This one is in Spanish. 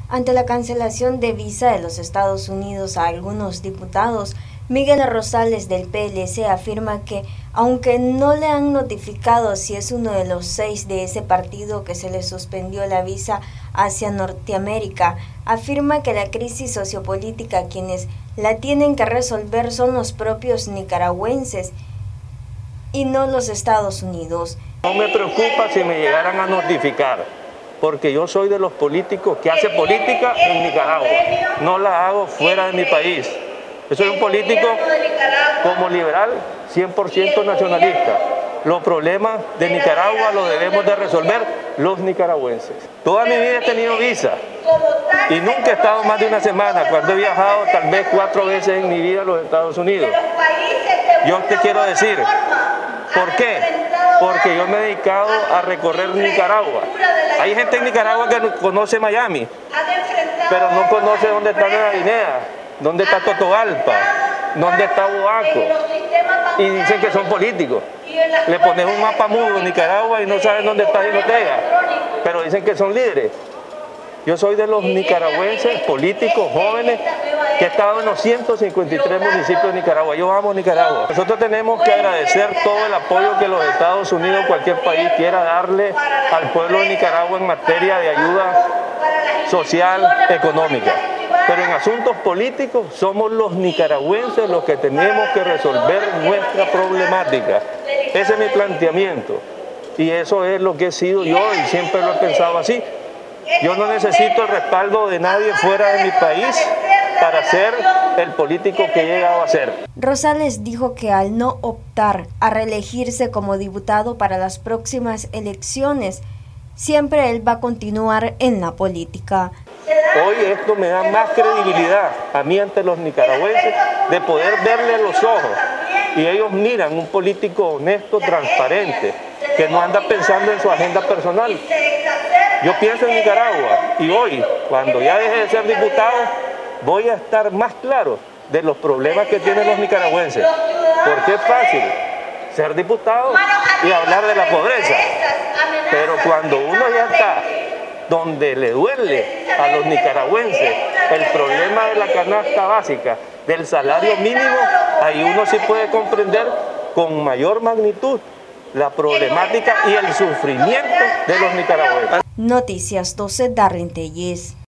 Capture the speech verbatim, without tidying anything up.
Ante la cancelación de visa de los Estados Unidos a algunos diputados, Miguel Rosales del P L C afirma que, aunque no le han notificado si es uno de los seis de ese partido que se le suspendió la visa hacia Norteamérica, afirma que la crisis sociopolítica quienes la tienen que resolver son los propios nicaragüenses y no los Estados Unidos. No me preocupa si me llegaran a notificar, porque yo soy de los políticos que hace política en Nicaragua, no la hago fuera de mi país. Yo soy un político como liberal, cien por ciento nacionalista. Los problemas de Nicaragua los debemos de resolver los nicaragüenses. Toda mi vida he tenido visa y nunca he estado más de una semana, cuando he viajado tal vez cuatro veces en mi vida a los Estados Unidos. Yo te quiero decir, ¿por qué? Porque yo me he dedicado a recorrer Nicaragua. Hay gente en Nicaragua que no conoce Miami, pero no conoce dónde está Nueva Guinea, dónde está Totogalpa, dónde está Boaco. Y dicen que son políticos. Le pones un mapa mudo en Nicaragua y no saben dónde está Jinotega, pero dicen que son líderes. Yo soy de los nicaragüenses, políticos, jóvenes, que he estado en los ciento cincuenta y tres municipios de Nicaragua. Yo amo Nicaragua. Nosotros tenemos que agradecer todo el apoyo que los Estados Unidos, cualquier país, quiera darle al pueblo de Nicaragua en materia de ayuda social, económica. Pero en asuntos políticos somos los nicaragüenses los que tenemos que resolver nuestra problemática. Ese es mi planteamiento. Y eso es lo que he sido yo y siempre lo he pensado así. Yo no necesito el respaldo de nadie fuera de mi país para ser el político que he llegado a ser. Rosales dijo que al no optar a reelegirse como diputado para las próximas elecciones, siempre él va a continuar en la política. Hoy esto me da más credibilidad a mí ante los nicaragüenses de poder verle a los ojos y ellos miran un político honesto, transparente, que no anda pensando en su agenda personal. Yo pienso en Nicaragua y hoy, cuando ya deje de ser diputado, voy a estar más claro de los problemas que tienen los nicaragüenses. Porque es fácil ser diputado y hablar de la pobreza, pero cuando uno ya está donde le duele a los nicaragüenses el problema de la canasta básica, del salario mínimo, ahí uno sí puede comprender con mayor magnitud la problemática y el sufrimiento de los nicaragüenses. Noticias doce, Darlene Telles.